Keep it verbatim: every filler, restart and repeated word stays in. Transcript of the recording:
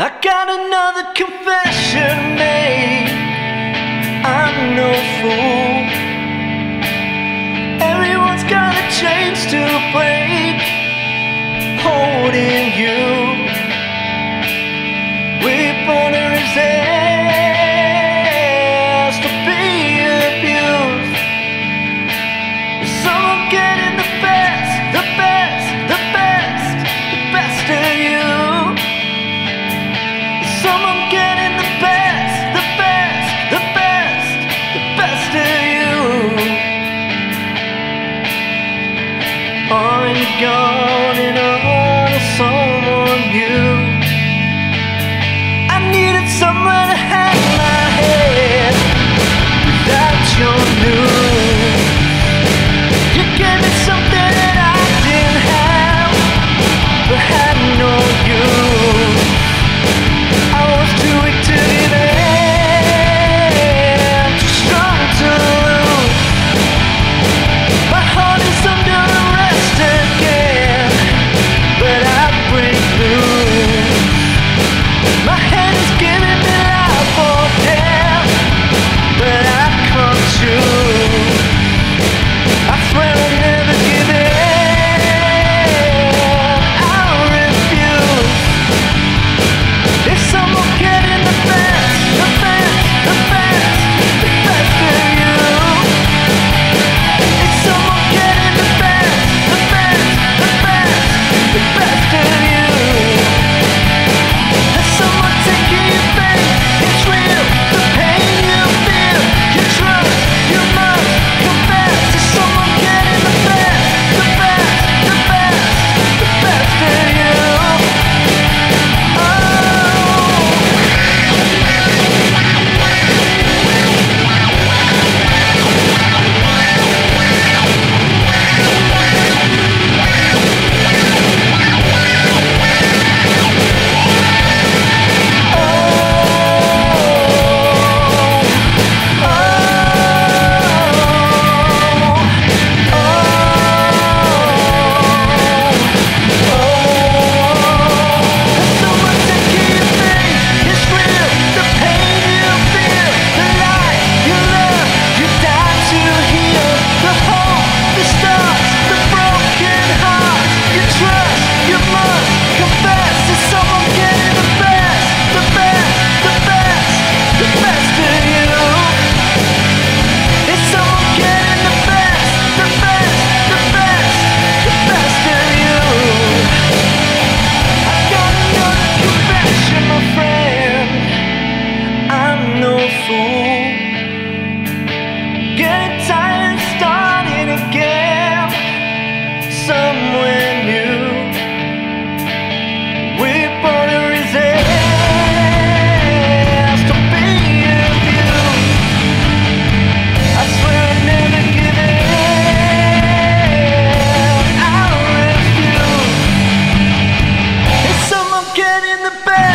I got another confession to make. I'm no fool. Everyone's got a chains to break, holding you. We're born to resist, to be abused. Some are getting the best, the best, the best, the best of you. Some are getting the best, the best, the best, the best of you. Are you gone and on to someone new? I needed somewhere to hang my head without your news. You gave me something that I didn't have, but had no use. I was too weak to give in, too strong to lose. My heart is under arrest again, but I break loose. My head is giving me life or death, but I can't choose. I swear I'll never give in, I'll refuse. If someone getting the best, the best, the best, the best of you. If someone getting the best, the best, the best, the best of you. If someone taking your faith, it's real, the pain you feel, you trust, you must confess. If someone getting the best, the best, the best, the best of you. Oh. Getting tired of starting again somewhere new. We're born to resist, to be abused. I swear I'll never give in, I'll refuse. Is someone getting the best?